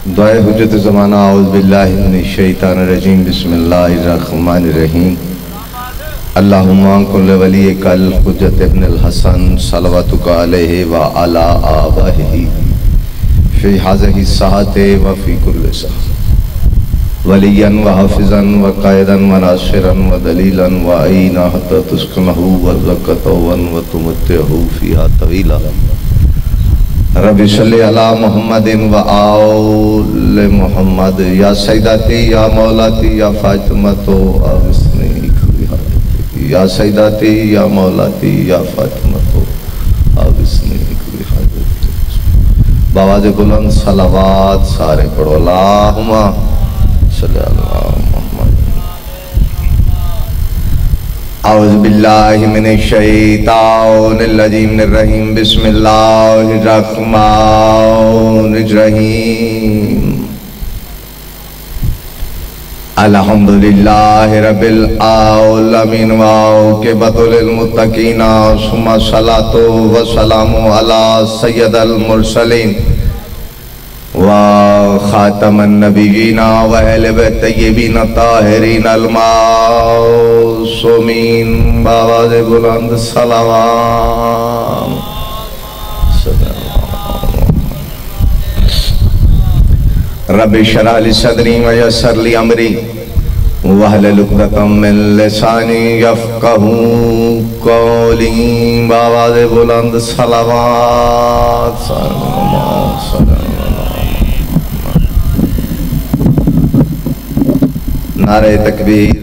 दुआए हुज्जत ज़माना औज़ बिल्लाहि मिनश शैतानिर रजीम बिस्मिल्लाहिर रहमानिर रहीम। अल्लाहुम्मा कुल्ल वलियकल हुज्जत इब्नुल हसन सलवातुका अलैहि व अला आबाही फी हाज़िहि साअति व फी कुल्लि साअ वलियन व हाफ़िज़न व क़ाइदन व नासिरन व दलीलन व अईना हत्ता तुस्कनहु व ज़कतवन व तुमत्तिहु फ़ीहा तवीला। रब्बि सल्लि अला मुहम्मदिन व आले मुहम्मद या सैयदती या मौलाती या फातिमतो अविस्नी या सैयदती या मौलाती या फातिमतो अविस्नी बावाज़ बुलंद सलावात सारे पढ़ो। अल्लाहुम्मा सल्लि अला औज़ु बिल्लाहि मिनश शैतानिर रजीम बिस्मिल्लाहिर रहमानिर रहीम। अल्हम्दुलिल्लाहि रब्बिल आलमीन व आक़िबतुल मुत्तक़ीन सुम्मा सलातु व सलामु अला सय्यिदिल मुरसलीन व खातमन नबिय्यीन व अहले बैत तय्यबीन ताहिरीन अल मासूमीन। बावाज़े बुलंद सलावात। रब्बि इश्रह ली सदरी व यस्सिर ली अमरी वहलुल उक़दतम मिन लिसानी यफ़क़हू क़ौली। बावाज़े बुलंद सलावात। नारे तकबीर।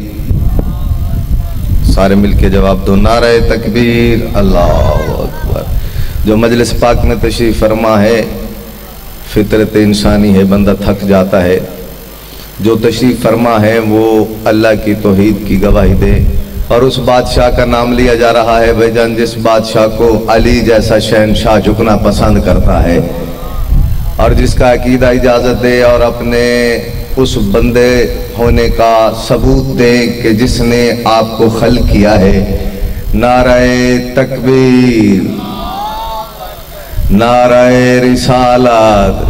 सारे मिलके जवाब दो, नारे तकबीर अल्लाहु अकबर। जो मजलिस पाक में तशरीफ़ फरमा है, फितरत इंसानी है, बंदा थक जाता है। जो तशरीफ़ फरमा है वो अल्लाह की तौहीद की गवाही दे। और उस बादशाह का नाम लिया जा रहा है भाईजान, जिस बादशाह को अली जैसा शहनशाह झुकना पसंद करता है और जिसका अकीदा इजाज़त दे और अपने उस बंदे होने का सबूत दे कि जिसने आपको खल किया है। नारे तकबीर, नारे रिसालत,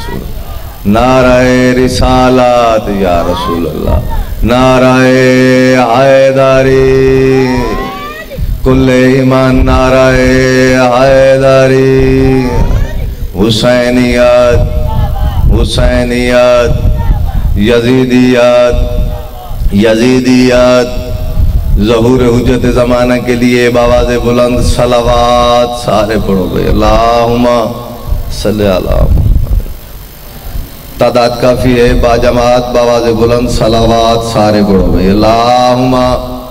नारे रिसालत या रसूल अल्लाह, नारे हैदरी कुल्ले ईमान, नारे हैदरी हुसैनियत, हुसैनियत, यजीदियत, यजीदियत, ज़हूर हुज्जत ज़माना के लिए बावाज़े बुलंद सलावात सारे पढ़ो भाई। अल्लाहुम्मा सल्लि अला मुहम्मद। तादाद काफ़ी है, बाजमात बावाज़े बुलंद सलावात सारे पढ़ो भाई। अल्लाहुम्मा।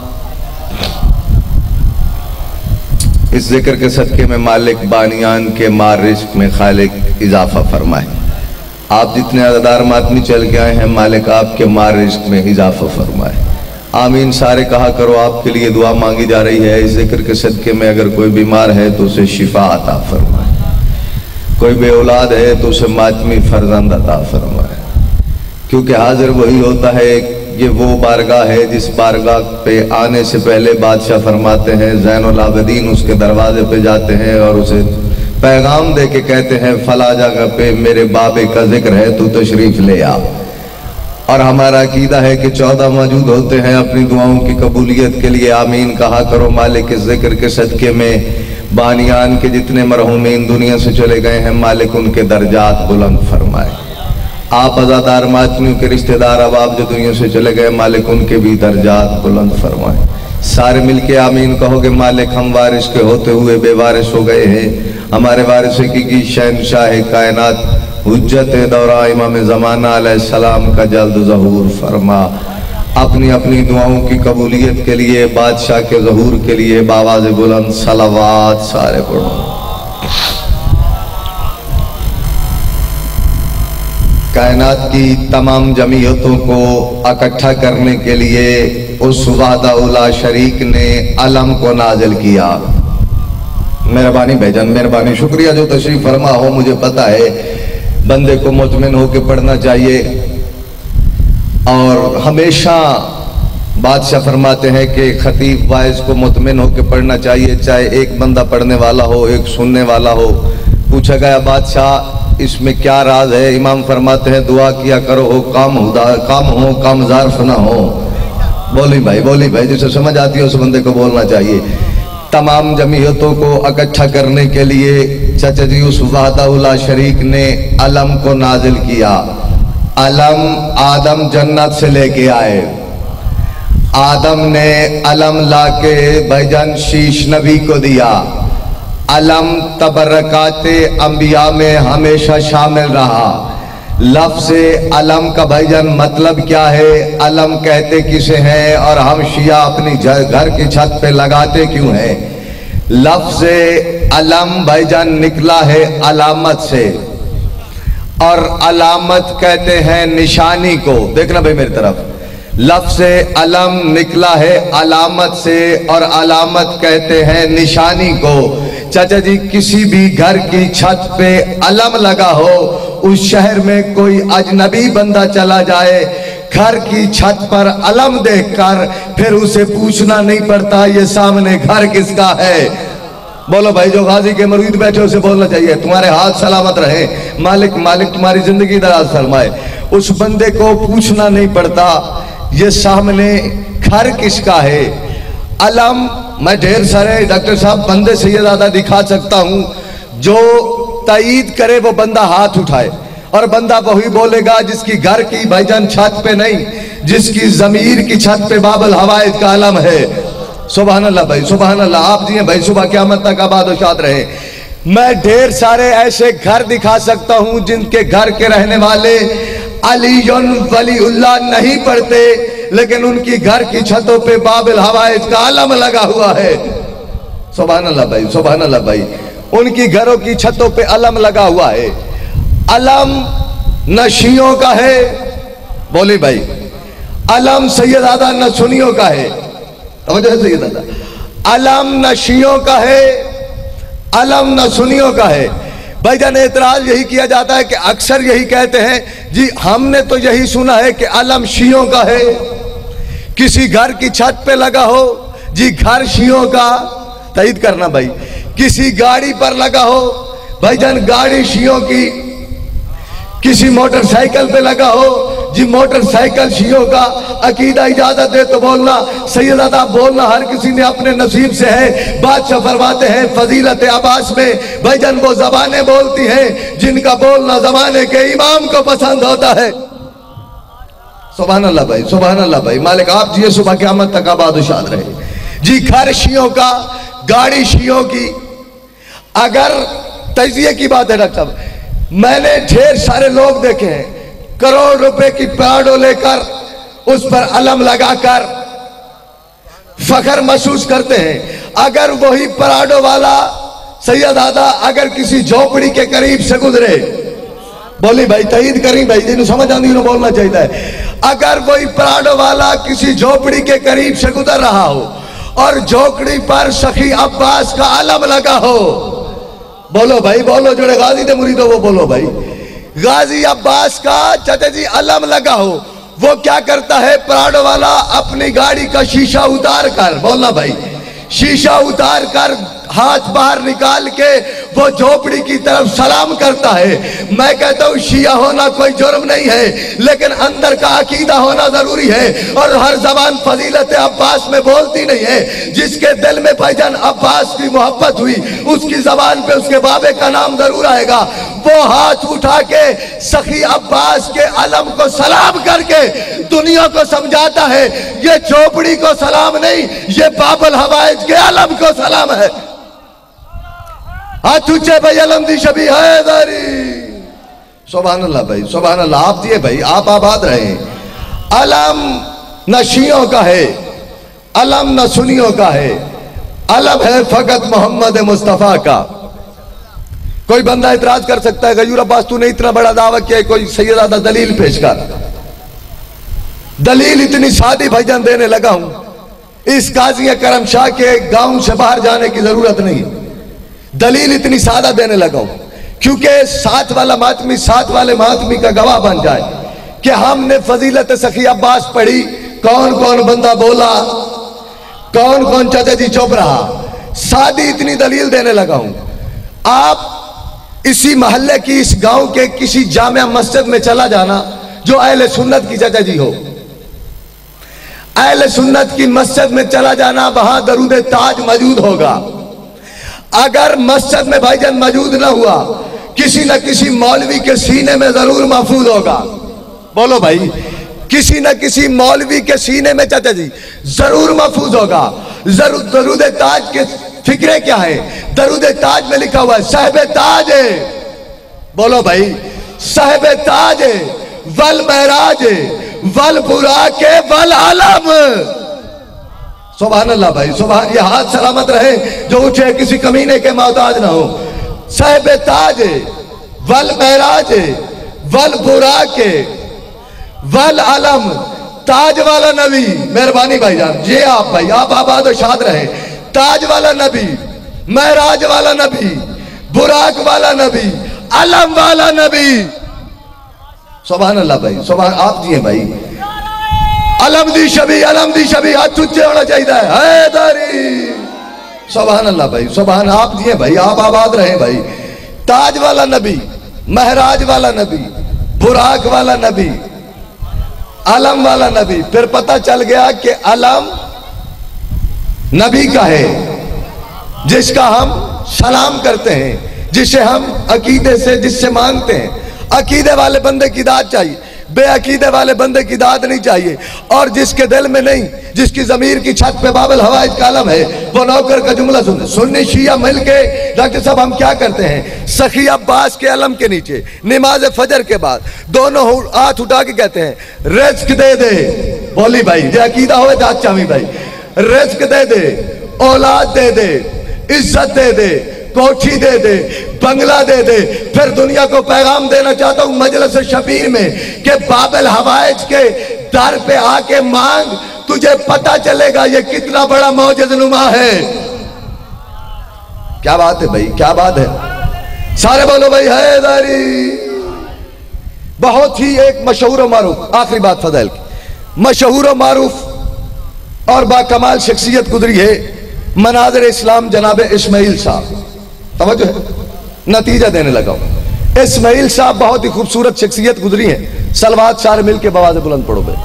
इस जिक्र के सदक़े में मालिक बानियान के मार रिज़्क़ में खालिक इजाफ़ा फरमाए। आप जितने अदादार मातमी चल के आए हैं, मालिक आपके मार रिज़्क़ में इजाफ़ा फरमाए। आमीन सारे कहा करो। आपके लिए दुआ मांगी जा रही है। इस जिक्र के सदक़े में अगर कोई बीमार है तो उसे शिफा अता फरमाए, कोई बे औलाद है तो उसे मातमी फर्जंद अता फरमाए। क्योंकि हाजिर वही होता है, ये वो बारगाह है जिस बारगाह पे आने से पहले बादशाह फरमाते हैं ज़ैनुल आबिदीन उसके दरवाजे पे जाते हैं और उसे पैगाम दे के कहते हैं फला जगह पे मेरे बाबे का जिक्र है, तू तशरीफ़ ले आ। और हमारा अकीदा है कि 14 मौजूद होते हैं अपनी दुआओं की कबूलियत के लिए। आमीन कहा करो। मालिक इस जिक्र के सदक़े में बानियान के जितने मरहूमीन दुनिया से चले गए हैं, मालिक उनके दर्जात बुलंद फरमाए। आप अज़ादार मातमियों के रिश्तेदार अब आप जो दुनिया से चले गए, मालिक उनके भी दर्जात बुलंद फरमाए। सारे मिलके आमीन कहोगे। मालिक हम वारिस के होते हुए बेवारिस हो गए हैं, हमारे वारिस की शहनशाह कायनात हुज्जत दौरा इमाम ज़माना अलैहिस्सलाम का जल्द ज़हूर फरमा। अपनी अपनी दुआओं की कबूलियत के लिए, बादशाह के ज़हूर के लिए बावाज़े बुलंद सलावात सारे पढ़ो। कायनात की तमाम जमीयतों को इकट्ठा करने के लिए उस वाहदाहुल्ला शरीक ने अलम को नाजिल किया। मेहरबानी भाईजान, मेहरबानी, शुक्रिया जो तशरीफ फरमा हो। मुझे पता है बंदे को मुतमिन होकर पढ़ना चाहिए और हमेशा बादशाह फरमाते हैं कि खतीब वाइज को मुतमिन होकर पढ़ना चाहिए, चाहे एक बंदा पढ़ने वाला हो एक सुनने वाला हो। पूछा गया बादशाह इसमें क्या राज है? इमाम फरमाते हैं दुआ किया करो हो काम हो कामजार ना हो। बोली भाई जिसे समझ आती है उस बंदे को बोलना चाहिए। तमाम जमीयतों को इकट्ठा करने के लिए चाचा जी उस वहदाहुल्ला शरीक ने अलम को नाजिल किया। अलम आदम जन्नत से लेके आए। आदम ने अलम लाके भाईजान शीश नबी को दिया। अलम तबरकाते अंबिया में हमेशा शामिल रहा। लफ्ज़ अलम का भाईजान मतलब क्या है? अलम कहते किसे हैं और हम शिया अपनी घर की छत पे लगाते क्यों हैं? लफ्ज़ अलम भाईजान निकला है अलामत से, और अलामत कहते हैं निशानी को। देखना भाई मेरी तरफ, लफ्ज़ अलम निकला है अलामत से और अलामत कहते हैं निशानी को। चाचा जी किसी भी घर की छत पे अलम लगा हो, उस शहर में कोई अजनबी बंदा चला जाए, घर की छत पर अलम देखकर फिर उसे पूछना नहीं पड़ता ये सामने घर किसका है। बोलो भाई, जो गाजी के मरीद बैठे उसे बोलना चाहिए तुम्हारे हाथ सलामत रहे, मालिक मालिक तुम्हारी जिंदगी दराज फरमाए। उस बंदे को पूछना नहीं पड़ता ये सामने घर किसका है। अलम मैं ढेर सारे डॉक्टर साहब बंदे से ये ज्यादा दिखा सकता हूं, जो तईद करे वो बंदा हाथ उठाए, और बंदा वही बोलेगा जिसकी घर की भाईजान छत पे नहीं, जिसकी जमीर की छत पे बाबल हवाइज का अलम है। सुभान अल्लाह भाई, सुभान अल्लाह। आप जी भाई सुबह क़यामत तक आबाद और शाद रहे। मैं ढेर सारे ऐसे घर दिखा सकता हूं जिनके घर के रहने वाले अलीयुन वलीउल्लाह नहीं पढ़ते, लेकिन उनकी घर की छतों पे बाबिल हवाइज का अलम लगा हुआ है। सुभान अल्लाह भाई, सुभान अल्लाह भाई। उनकी घरों की छतों पे अलम लगा हुआ है। अलम न शियों का है, बोले भाई, अलम सैयदादा न सुनियों का है। सैयदादा अलम न शियों का है, अलम न सुनियों का है। भाईजान एतराज यही किया जाता है कि अक्सर यही कहते हैं जी हमने तो यही सुना है कि अलम शियों का है। किसी घर की छत पे लगा हो जी घर शियों का, तईद करना भाई। किसी गाड़ी पर लगा हो भाईजान गाड़ी शियों की। किसी मोटरसाइकिल पे लगा हो जी मोटरसाइकिल शियों का। अकीदा इजाजत दे तो बोलना, सैयदादा बोलना हर किसी ने अपने नसीब से है। बादशाह फरमाते हैं फजीलत अब्बास में भाईजान वो जबानें बोलती हैं जिनका बोलना जमाने के इमाम को पसंद होता है। सुभान अल्लाह भाई, सुभान अल्लाह भाई। मालिक आप जी सुबह क़यामत तक आबाद शाद रहे जी। घर शियों का, गाड़ी शियों की। अगर तजिए की बात है डॉक्टर साहब, मैंने ढेर सारे लोग देखे हैं करोड़ रुपए की पराडो लेकर उस पर अलम लगाकर फखर महसूस करते हैं। अगर वही पराडो वाला सैयदादा अगर किसी झोपड़ी के करीब से गुजरे, बोली भाई तईद करी भाई, जिन्हें समझ आती है बोलना चाहिए। अगर वही पराडो वाला किसी झोपड़ी के करीब से गुजर रहा हो और झोपड़ी पर सखी अब्बास का अलम लगा हो, बोलो भाई बोलो, जोड़े गाजी दे मुरीदो वो बोलो भाई। गाजी अब्बास का चाचा जी अलम लगा हो, वो क्या करता है पराडो वाला अपनी गाड़ी का शीशा उतार कर, बोलना भाई, शीशा उतार कर हाथ बाहर निकाल के वो झोपड़ी की तरफ सलाम करता है। मैं कहता हूँ शिया होना कोई जुर्म नहीं है, लेकिन अंदर का अकीदा होना जरूरी है। और हर जबान फजीलत अब्बास में बोलती नहीं है। जिसके दिल में भाईजान अब्बास की मोहब्बत हुई उसकी जबान पे उसके बाबे का नाम जरूर आएगा। वो हाथ उठा के सखी अब्बास के अलम को सलाम करके दुनिया को समझाता है ये झोपड़ी को सलाम नहीं, ये बाबल हवाइज के अलम को सलाम है। हाथ ऊंचे भाई, अलम दी शबी हैदरी। सुभान अल्लाह भाई, सुभान अल्लाह। आप दिए भाई, आप आबाद रहे। अलम न शियों का है, अलम न सुनियों का है, अलम है फकत मोहम्मद मुस्तफा का। कोई बंदा इतराज कर सकता है गयूर अब्बास तूने इतना बड़ा दावा किया, कोई सैयदादा दलील पेश कर। दलील इतनी सादी भाईजान देने लगा हूं, इस काजी करम शाह के गांव से बाहर जाने की जरूरत नहीं। दलील इतनी सादा देने लगा हूं क्योंकि साथ वाला मातमी साथ वाले मातमी का गवाह बन जाए कि हमने फजीलत सखी अब्बास पढ़ी, कौन कौन बंदा बोला, कौन कौन चाचा जी चुप रहा। सादी इतनी दलील देने लगा हूं। आप इसी मोहल्ले की, इस गांव के किसी जामिया मस्जिद में चला जाना जो अहले सुन्नत की चाचा जी हो, अहले सुन्नत की मस्जिद में चला जाना, वहां दरूद ताज मौजूद होगा। अगर मस्जिद में भाईजान मौजूद ना हुआ, किसी न किसी मौलवी के सीने में जरूर महफूज होगा। बोलो भाई, किसी न किसी मौलवी के सीने में चाचा जी जरूर महफूज होगा। जरूर दरूद ताज के फिक्रे क्या है? दरूद ताज में लिखा हुआ है साहिब ताज है। बोलो भाई, साहिब ताज है, वल महराज है, वल बुराक है, वल आलम। सुभान अल्लाह भाई, सुभान। ये हाथ सलामत रहे जो उठे, किसी कमीने के मोहताज ना हो। साहिब ताज है, वल महराज है, वल बुराक है, वल आलम। ताज वाला नबी, मेहरबानी भाईजान, ये आप भाई, आप आबाद और शाद रहे। ताज वाला नबी, महराज वाला नबी, बुराक वाला नबी, अलम वाला नबी। सुभान अल्लाह भाई, सुभान। आप दिए भाई, अलम दी शबी, अलम दी शबी, हाथ ऊंचे होना चाहिए हैदरी। सुभान अल्लाह भाई, सुभान। आप दिए भाई, आप आबाद रहे भाई। ताज वाला नबी, महराज वाला नबी, बुराक वाला नबी, अलम वाला नबी। फिर पता चल गया कि अलम नबी का है, जिसका हम सलाम करते हैं, जिसे हम अकीदे से, जिससे मांगते हैं। अकीदे वाले बंदे की दाद चाहिए, बेअकीदे वाले बंदे की दाद नहीं चाहिए। और जिसके दिल में नहीं, जिसकी जमीर की छत पे बाबल हवाइज का अलम है, वो नौकर का जुमला सुने। सुन्नी शिया मिलके डॉक्टर साहब हम क्या करते हैं, सखी अब्बास के अलम के नीचे नमाज फजर के बाद दोनों हाथ उठा के कहते हैं रिज़्क दे दे। बोली भाई, जो अकीदा हो दाद चावी भाई, रिज़्क दे दे, औलाद दे दे, इज्जत दे दे, कोठी दे दे, बंगला दे दे। फिर दुनिया को पैगाम देना चाहता हूं मजलिस शबीर में कि बाबल हवाइज के दर पे आके मांग, तुझे पता चलेगा ये कितना बड़ा मौजज़नुमा है। क्या बात है भाई, क्या बात है। सारे बोलो भाई हैदरी। बहुत ही एक मशहूर और मारूफ, आखिरी बात फजल की, मशहूर और मारूफ और बाकमाल शख्सियत गुजरी है मनाज़िर इस्लाम जनाब इस्माइल साहब। तवज्जो है, नतीजा देने लगा हूं। इस्माइल साहब बहुत ही खूबसूरत शख्सियत गुजरी है। सलवात सारे मिलके बवाज़े बुलंद पढ़ो बे।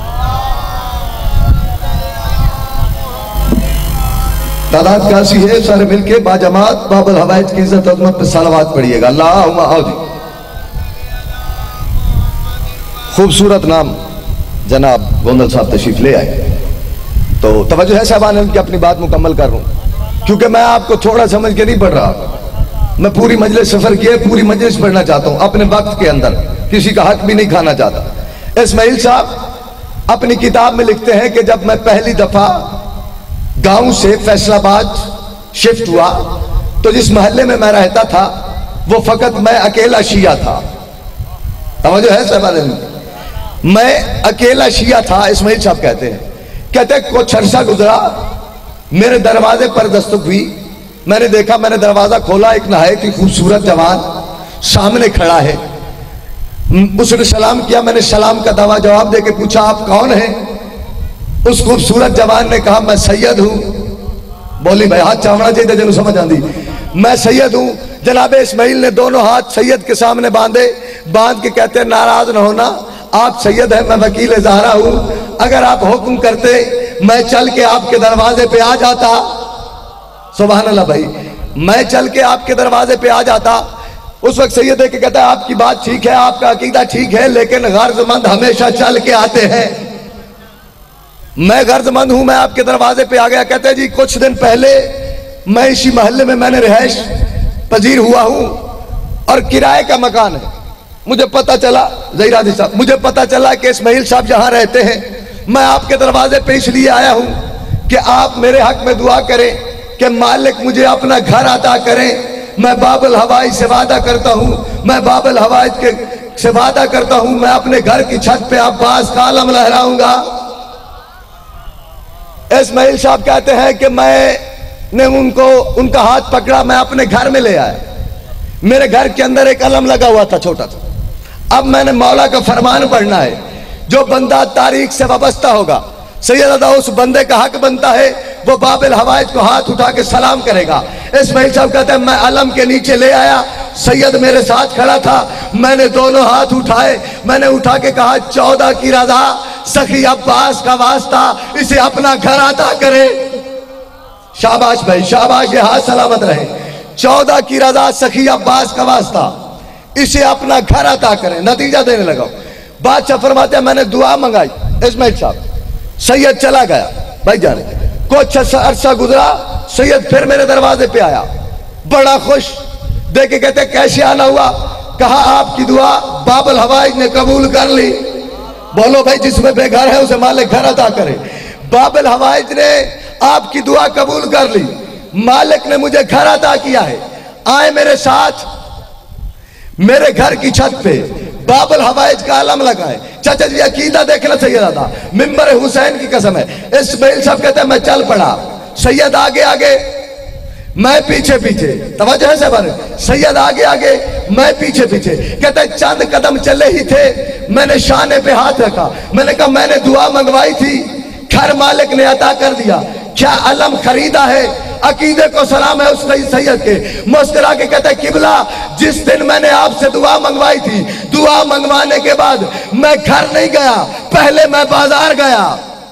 तादाद कासी है, सारे मिलके बाजमात बाबल हवाइज की इज्जत अज़मत पे सलवात पढ़िएगा। अल्लाहुम्मा आओ जी। खूबसूरत नाम जनाब गोंदल साहब तशरीफ ले आए, तो तवज्जो है साहबान, उनकी अपनी बात मुकम्मल कर रहा हूं, क्योंकि मैं आपको थोड़ा समझ के नहीं पढ़ रहा। मैं पूरी मजलिस सफर किए, पूरी मजलिस पढ़ना चाहता हूं अपने वक्त के अंदर, किसी का हक भी नहीं खाना चाहता। इस्माइल साहब अपनी किताब में लिखते हैं कि जब मैं पहली दफा गांव से फैसलाबाद शिफ्ट हुआ, तो जिस मोहल्ले में मैं रहता था वो फकत मैं अकेला शिया था। समझो है साहब, मैं अकेला शिया था। इस्माइल साहब कहते कुछ अरसा गुजरा, मेरे दरवाजे पर दस्तक हुई। मैंने देखा, मैंने दरवाजा खोला, एक नहायत ही खूबसूरत जवान सामने खड़ा है। उसने सलाम किया, मैंने सलाम का दवा जवाब देके पूछा आप कौन हैं? उस खूबसूरत जवान ने कहा मैं सैयद हूं। बोली भाई हाथ चावना चाहिए, जरूर समझ आंदी, मैं सैयद हूं। जनाब इस्माइल ने दोनों हाथ सैयद के सामने बांधे, बांध के कहते नाराज न होना, आप सैयद हैं, मैं वकील ज़हरा हूं। अगर आप हुक्म करते मैं चल के आपके दरवाजे पे आ जाता। सुभान अल्लाह भाई, मैं चल के आपके दरवाजे पे आ जाता। उस वक्त सैयद है कि कहता है आपकी बात ठीक है, आपका अकीदा ठीक है, लेकिन गर्जमंद हमेशा चल के आते हैं। मैं गर्जमंद हूं, मैं आपके दरवाजे पे आ गया। कहते हैं जी कुछ दिन पहले मैं इसी मोहल्ले में मैंने रिहाइश पजीर हुआ हूं और किराए का मकान है। मुझे पता चला, ज़हीरादी साहब, मुझे पता चला कि इस्माइल साहब जहां रहते हैं। मैं आपके दरवाजे पे इसलिए आया हूं कि आप मेरे हक में दुआ करें कि मालिक मुझे अपना घर अता करें। मैं बाबल हवाइज से वादा करता हूं, मैं बाबल हवाइज के से वादा करता हूं, मैं अपने घर की छत पे अब्बास का आलम लहराऊंगा। इस्माइल साहब कहते हैं कि मैंने उनका हाथ पकड़ा, मैं अपने घर में ले आया। मेरे घर के अंदर एक अलम लगा हुआ था छोटा सा। अब मैंने मौला का फरमान पढ़ना है, जो बंदा तारीख से वाबस्ता होगा सैयदा उस बंदे का हक बनता है वो बाबिल हवाइज को हाथ उठा के सलाम करेगा। इस्माइल साहब कहते हैं मैं अलम के नीचे ले आया, सैयद मेरे साथ खड़ा था, मैंने दोनों हाथ उठाए, मैंने उठा के कहा 14 की रजा सखी अब्बास का वास्ता, इसे अपना घर अता करे। शाबाश भाई शाबाश, ये हाथ सलामत रहे। 14 की रजा सखी अब्बास का वास्ता, इसे अपना घर अता करें। नतीजा देने लगा। बादशाह फरमाते हैं मैंने दुआ मंगाई, इस्माइल साहब सैयद चला गया। भाई जाने कुछ अरसा गुजरा, सैयद फिर मेरे दरवाजे पे आया, बड़ा खुश देखे, कहते कैसे आना हुआ? कहा आपकी दुआ बाबिल हवाइज ने कबूल कर ली। बोलो भाई, जिसमें बेघर है उसे मालिक घर अता करे। बाबिल हवाइज ने आपकी दुआ कबूल कर ली, मालिक ने मुझे घर अता किया है। आए मेरे साथ मेरे घर की छत पे बाबिल हवाइज का आलम लगाए। चाचा जी अकीदा देखना चाहिए था, मिंबर हुसैन की कसम है। इस्माइल साहब कहते हैं मैं चल पड़ा, सैयद आगे आगे मैं पीछे पीछे, तवज्जो है साहब, सैयद आगे आगे मैं पीछे पीछे। कहते हैं चंद कदम चले ही थे, मैंने शाने पे हाथ रखा, मैंने कहा मैंने दुआ मंगवाई थी, घर मालिक ने अता कर दिया। क्या अलम खरीदा है? अकीदे को सलाम है उस सैयद के। मुस्कुरा के कहते किबला, जिस दिन मैंने आपसे दुआ मंगवाई थी, दुआ मंगवाने के बाद मैं घर नहीं गया, पहले मैं बाजार गया।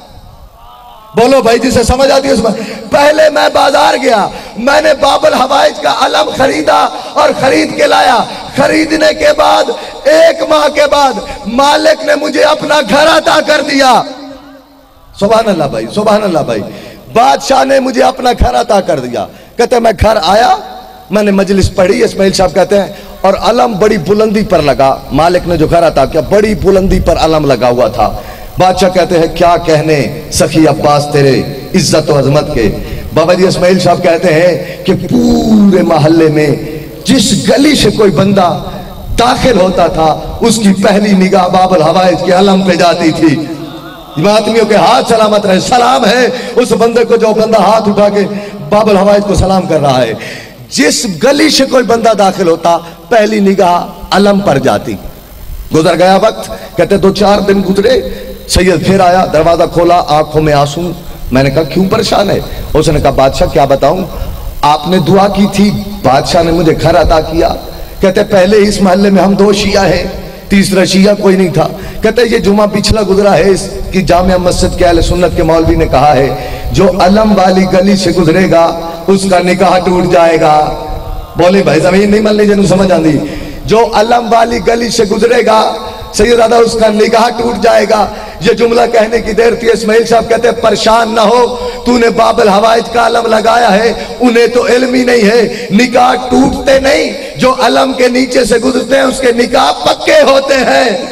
बोलो भाई, जिसे समझ आती है उसमें, पहले मैं बाजार गया, मैंने बाबिल हवाइज का अलम खरीदा और खरीद के लाया। खरीदने के बाद 1 माह के बाद मालिक ने मुझे अपना घर अता कर दिया। सुभान अल्लाह भाई, सुभान अल्लाह भाई, बादशाह ने मुझे अपना घर अता कर दिया। कहते मैं घर आया, मैंने मजलिस पढ़ी, इस्माइल साहब कहते हैं, और अलम बड़ी बुलंदी पर लगा। मालिक ने जो घर अता किया बड़ी बुलंदी पर अलम लगा हुआ था। बादशाह कहते हैं क्या कहने सखी अब्बास तेरे इज्जत और अजमत के। बाबा जी इस्माइल साहब कहते हैं कि पूरे मोहल्ले में जिस गली से कोई बंदा दाखिल होता था, उसकी पहली निगाह बाबिल हवाइज के अलम पे जाती थी। आदमियों के हाथ सलामत रहे, सलाम है उस बंदे को जो बंदा हाथ उठा के बाबिल हवाइज को सलाम कर रहा है। जिस गली से कोई बंदा दाखिल होता, पहली निगाह अलम पर जाती। गुजर गया वक्त, कहते 2-4 दिन गुजरे, सैयद फिर आया, दरवाजा खोला, आंखों में आंसू। मैंने कहा क्यों परेशान है? उसने कहा बादशाह क्या बताऊं, आपने दुआ की थी, बादशाह ने मुझे घर अता किया। कहते पहले इस मोहल्ले में हम 2 शिया हैं, तीसरा शिया कोई नहीं था। कहते ये जुमा पिछला गुजरा है, इसकी जामिया मस्जिद के अहले सुन्नत के मौलवी ने कहा है जो अलम वाली गली से गुजरेगा उसका निकाह टूट जाएगा। बोले भाई जमीन नहीं मान लीजिए, समझ आंदी, जो अलम वाली गली से गुजरेगा सैयदादा उसका निगाह टूट जाएगा। ये जुमला कहने की देर थी। इस्माइल साहब कहते हैं परेशान ना हो, तूने बाबिल हवाइज का अलम लगाया है, उन्हें तो इल्म ही नहीं है, निकाह टूटते नहीं, जो अलम के नीचे से गुजरते हैं उसके निकाह पक्के होते हैं।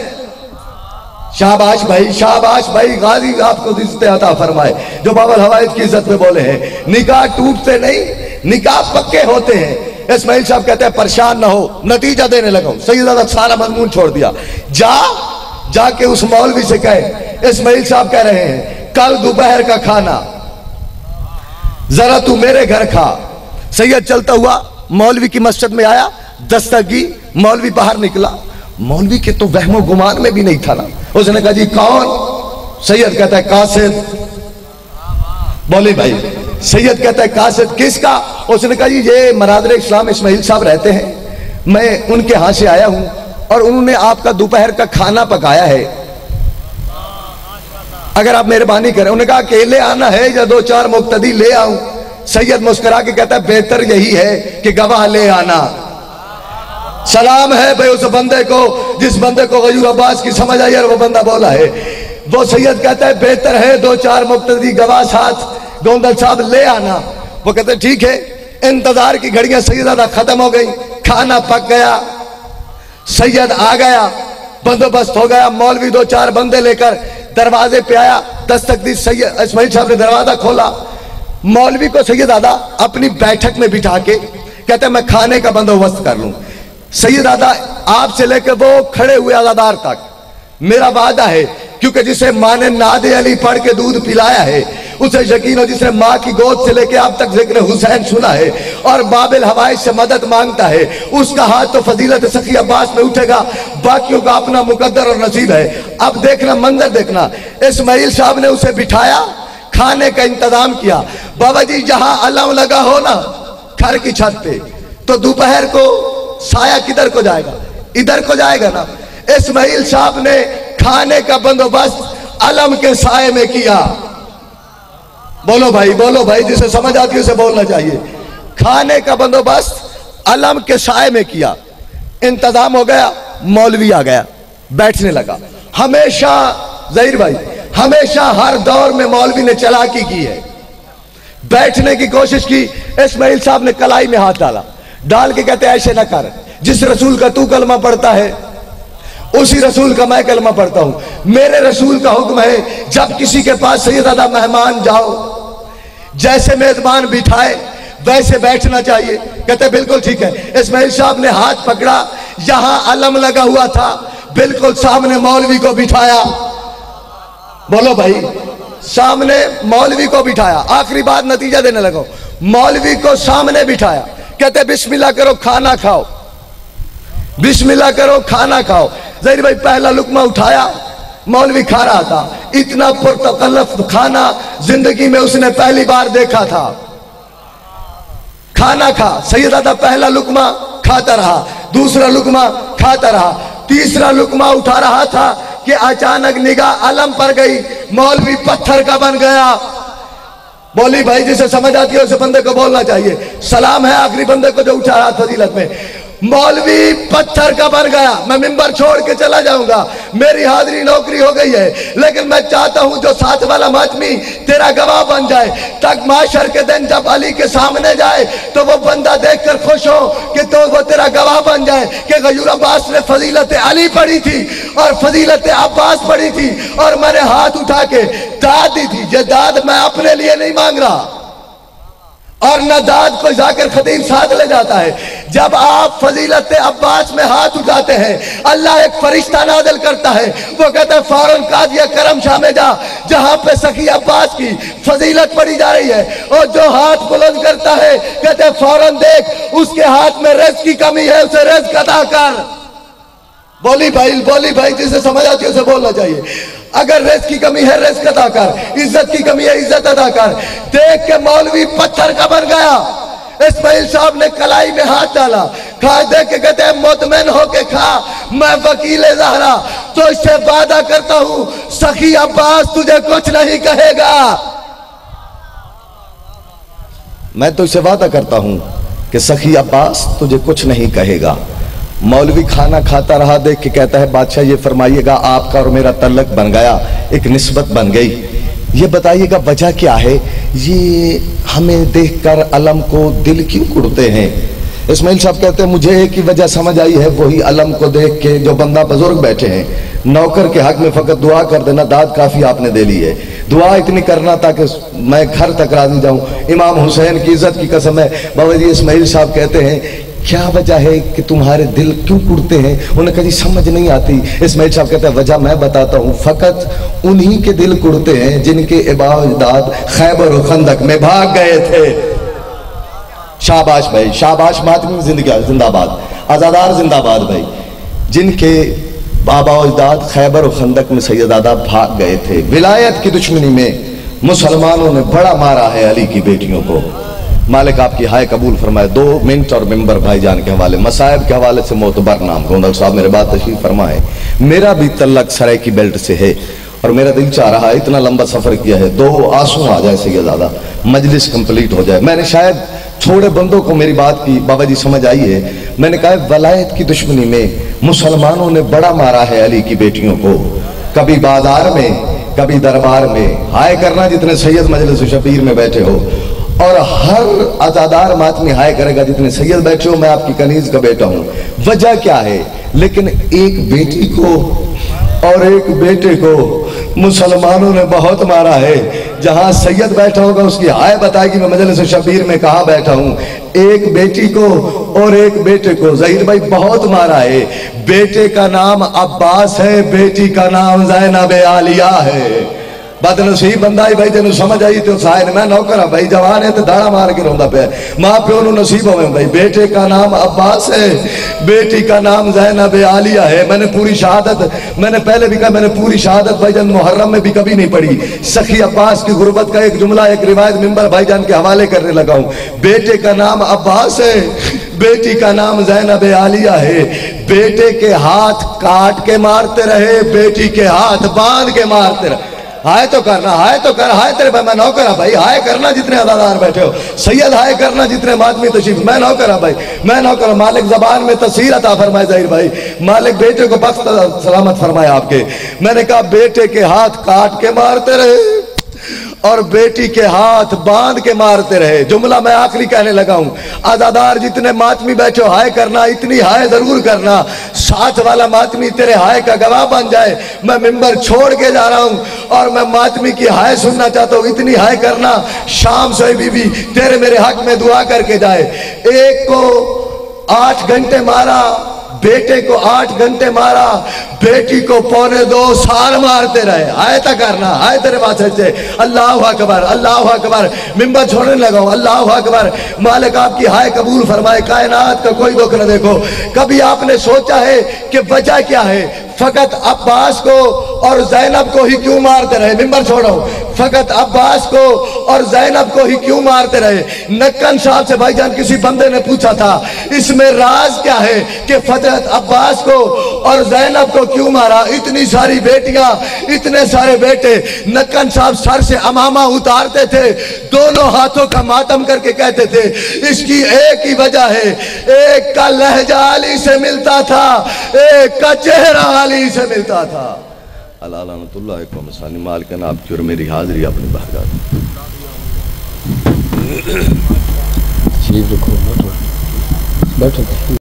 शाबाश भाई, शाबाश भाई, गाजी आपको इज्जत अता फरमाए जो बाबिल हवाइज की इज्जत में बोले हैं। निकाह टूटते नहीं, निकाह पक्के होते हैं। इस्माइल साहब कहते हैं परेशान ना हो, नतीजा देने लगा। सैयदादा सारा मजमून छोड़ दिया, जाके उस मौलवी से कहे, इस्माइल साहब कह रहे हैं कल दोपहर का खाना जरा तू मेरे घर खा। सैयद चलता हुआ मौलवी की मस्जिद में आया, दस्तक की, मौलवी बाहर निकला। मौलवी के तो वहमो गुमान में भी नहीं था ना। उसने कहा जी कौन? सैयद कहता है कासिद। बोले भाई, सैयद कहता है कासिद किसका? उसने कहा जी ये मनाज़िर इस्लाम इस्माइल साहब रहते हैं, मैं उनके यहाँ से आया हूं और उन्होंने आपका दोपहर का खाना पकाया है, अगर आप मेहरबानी करें। उन्होंने कहा अकेले आना है या 2-4 मुक्तदी ले आऊं? सैयद मुस्कुरा के कहता है बेहतर यही है कि गवाह ले आना। सलाम है भाई उस बंदे को जिस बंदे को गयूर अब्बास की समझ आई और वो बंदा बोला है। वो सैयद कहता है बेहतर है 2-4 मुक्तदी गवाह साथ गोंदल साहब ले आना। वो कहते ठीक है। इंतजार की घड़ियां सैयदादा खत्म हो गई, खाना पक गया, सैयद आ गया, बंदोबस्त हो गया। मौलवी 2-4 बंदे लेकर दरवाजे पे आया, दस्तक दी, सैयद इस्माइल साहब ने दरवाजा खोला। मौलवी को सैयदादा अपनी बैठक में बिठा के कहते मैं खाने का बंदोबस्त कर लूं। सैयदादा आपसे लेकर वो खड़े हुए अज़ादार तक मेरा वादा है, क्योंकि जिसे माँ ने नादे अली पढ़ के दूध पिलाया है उसे यकीन हो, जिसने माँ की गोद से लेके आप तक जिक्र हुसैन सुना है और बाबिल हवाइज से मदद मांगता है, उसका हाथ तो फजीलत सखी अब्बास में उठेगा, बाकियों का अपना मुकद्दर और नसीब है। अब देखना, मंजर देखना, इस्माइल साहब ने उसे बिठाया, खाने का इंतजाम किया। बाबा जी जहां अलम लगा हो ना घर की छत पे, तो दोपहर को साया किधर को जाएगा? इधर को जाएगा ना। इस्माइल साहब ने खाने का बंदोबस्त अलम के साए में किया। बोलो भाई, जिसे समझ आती है उसे बोलना चाहिए। खाने का बंदोबस्त अलम के साए में किया। इंतजाम हो गया, मौलवी आ गया, बैठने लगा। हमेशा ज़हीर भाई, हमेशा हर दौर में मौलवी ने चालाकी की है, बैठने की कोशिश की। इस्माइल साहब ने कलाई में हाथ डाला, डाल के कहते ऐसे ना कर, जिस रसूल का तू कलमा पढ़ता है उसी रसूल का मैं कलमा पढ़ता हूं। मेरे रसूल का हुक्म है जब किसी के पास सैयदादा मेहमान जाओ, जैसे मेजबान बिठाए वैसे बैठना चाहिए। कहते बिल्कुल ठीक है। इस्माइल साहब ने हाथ पकड़ा, यहां अलम लगा हुआ था, बिल्कुल सामने मौलवी को बिठाया। बोलो भाई, सामने मौलवी को बिठाया। आखिरी बात नतीजा देने लगो, मौलवी को सामने बिठाया। कहते बिस्मिल्लाह करो खाना खाओ, बिस्मिल्लाह करो खाना खाओ। ज़हीर भाई पहला लुकमा उठाया, मौलवी खा रहा था। इतना पुरतकल्लफ खाना जिंदगी में उसने पहली बार देखा था। खाना खा, सैयदादा पहला लुकमा खाता रहा, दूसरा लुकमा खाता रहा, तीसरा लुकमा उठा रहा था कि अचानक निगाह अलम पर गई, मौलवी पत्थर का बन गया। बोली भाई जिसे समझ आती है उसे बंदे को बोलना चाहिए। सलाम है आखिरी बंदे को जो उठा रहा फजीलत में। मौलवी पत्थर का बन गया। मैं मिंबर छोड़ के चला जाऊंगा, मेरी हाजिरी नौकरी हो गई है, लेकिन मैं चाहता हूं जो साथ वाला मातमी तेरा गवाह बन जाए, तक माशर के दिन जब अली के सामने जाए तो वो बंदा देखकर खुश हो कि तो वो तेरा गवाह बन जाए कि गयूर अब्बास ने फजीलत अली पढ़ी थी और फजीलत अब्बास पढ़ी थी और मैंने हाथ उठा के दाद दी थी। ये दाद मैं अपने लिए नहीं मांग रहा और न दाद को जाकर खतीब साथ ले जाता है। जब आप फजीलत अब्बास में हाथ उठाते हैं, अल्लाह एक फरिश्ता नाज़िल करता है, वो कहता है फौरन कादिया करम शाह में जा, जहां पे सखी अब्बास की फजीलत पड़ी जा रही है, और जो हाथ बुलंद करता है कहते हैं फौरन देख उसके हाथ में रिज़्क़ की कमी है, उसे रिज़्क़ अता कर। बोली भाई जिसे समझ आती है उसे बोलना चाहिए। अगर रिज़्क़ की कमी है रिज़्क़ अता कर, इज्जत की कमी है इज्जत अता कर। देख के मौलवी पत्थर का बन गया। इस्माइल साहब ने कलाई में हाथ डाला, खा देख के कहते हैं मुतमिन होके खा, मैं वकील ज़हरा तो इससे वादा करता हूं सखी अब्बास तुझे कुछ नहीं कहेगा। मैं तो इससे वादा करता हूं कि सखी अब्बास तुझे कुछ नहीं कहेगा। मौलवी खाना खाता रहा, देख के कहता है बादशाह ये फरमाइएगा आपका और मेरा तल्लक बन गया, एक निस्बत बन गई, ये बताइएगा वजह क्या है? ये हमें देखकर अलम को दिल क्यों कुड़ते हैं? इस्माइल साहब कहते हैं मुझे एक ही वजह समझ आई है, वही अलम को देख के जो बंदा बुजुर्ग बैठे हैं, नौकर के हक में फकत दुआ कर देना, दाद काफी आपने दे ली है, दुआ इतनी करना ताकि मैं घर तक राजी जाऊं। इमाम हुसैन की इज्जत की कसम है। बाबा जी इस्माइल साहब कहते हैं क्या वजह है कि तुम्हारे दिल क्यों कुड़ते हैं? उन्हें कभी समझ नहीं आती। इस्माइल साहब कहते हैं वजह मैं बताता हूँ, फकत उन्हीं के दिल कुड़ते हैं जिनके इबादत खैबर और खंदक में भाग गए थे। शाबाश भाई, शाबाश, मातमी जिंदाबाद, आजादार जिंदाबाद भाई। जिनके बाबा अजदाद खैबर और खंदक में सैयदादा भाग गए थे। विलायत की दुश्मनी में मुसलमानों ने बड़ा मारा है अली की बेटियों को। मालिक आपकी हाय कबूल फरमाए। 2 मिनट और मिंबर भाईजान के हवाले, मसाइब के हवाले से मोतबर नाम गोंदल साहब मेरे बात तशरीफ फरमाए। मेरा भी तल्लक सराय की बेल्ट से है और मेरा दिल चाह रहा है, इतना लंबा सफर किया है, 2 आंसू आ जाए सैयदादा, मजलिस कंप्लीट हो जाए। मैंने शायद छोड़े बंदों को मेरी बात की बाबा जी समझ आई है। मैंने कहा वलायत की दुश्मनी में मुसलमानों ने बड़ा मारा है अली की बेटियों को, कभी बाजार में कभी दरबार में। हाय करना जितने सैयद मजलिस शबीर में बैठे हो, और हर आजादार मातमी हाय करेगा जितने सैयद बैठे हो, मैं आपकी कनीज का बेटा हूं। वजह क्या है? लेकिन एक बेटी को और एक बेटे को मुसलमानों ने बहुत मारा है। जहां सैयद बैठा होगा उसकी हाय बताएगी मैं मजलिस शबीर में कहां बैठा हूं। एक बेटी को और एक बेटे को ज़हीर भाई बहुत मारा है। बेटे का नाम अब्बास है, बेटी का नाम ज़ैनब आलिया है। बदनसीब बंदा ही भाई तेन समझ आई तो सायद मैं नौकर भाई जवान है तो दाड़ा मार के रोंदा पे माँ प्यो नु नसीब हो भाई। बेटे का नाम अब्बास है, बेटी का नाम ज़ैनब आलिया है। मैंने पूरी शहादत, मैंने पहले भी कहा, मैंने पूरी शहादत भाईजान मुहर्रम में भी कभी नहीं पढ़ी। सखी अब्बास की गुर्बत का एक जुमला, एक रिवायत मिंबर भाईजान के हवाले करने लगा हूँ। बेटे का नाम अब्बास है, बेटी का नाम ज़ैनब आलिया है। बेटे के हाथ काट के मारते रहे, बेटी के हाथ बांध के मारते रहे। हाय तो करना, हाय तो कर, हाय तेरे भाई मैं नौकर भाई, हाय करना जितने अदादार बैठे हो, सैयद हाय करना जितने मातमी तशरीफ, मैं नौकर भाई, मैं नौकर। मालिक जबान में तस्वीर अता फरमाए ज़ाहिर भाई, मालिक बेटे को बख्त सलामत फरमाए आपके। मैंने कहा बेटे के हाथ काट के मारते रहे और बेटी के हाथ बांध के मारते रहे। जुमला मैं आखिरी कहने लगा हूं, अदादार जितने मातमी बैठे हो हाय करना, इतनी हाय जरूर करना, साथ वाला मातमी तेरे हाय का गवाह बन जाए। मैं मिंबर छोड़ के जा रहा हूं और मैं मातमी की हाय सुनना चाहता हूं, इतनी हाय करना शाम से बीबी तेरे मेरे हक में दुआ करके जाए। एक को 8 घंटे मारा, बेटे को 8 घंटे मारा, बेटी को 2.25 साल मारते रहे। आए तक करना, आए तेरे पास से अल्लाह अकबर, अल्लाह अकबर। मिंबर छोड़ने लगा हूं, अल्लाह अकबर। मालिक आपकी हाय कबूल फरमाए, कायनात का कोई दुख न देखो। कभी आपने सोचा है कि वजह क्या है? फकत अब्बास को और ज़ैनब को ही क्यों मारते रहे? मिंबर छोड़ो, फकत अब्बास को और ज़ैनब को ही क्यों मारते रहे? नक्कन साहब से भाईजान किसी बंदे ने पूछा था, इसमें राज क्या है कि फकत अब्बास को और ज़ैनब को क्यों मारा? इतनी सारी बेटियां, इतने सारे बेटे। नक्कन साहब सर से अमामा उतारते थे, दोनों हाथों का मातम करके कहते थे इसकी एक ही वजह है, एक का लहजा अली से मिलता था, एक का चेहरा अली से मिलता था। अल्लाह लानतुल्लाह को मसानी मालिकन आपकी और मेरी हाजिरी अपनी बारगाह में। बैठो।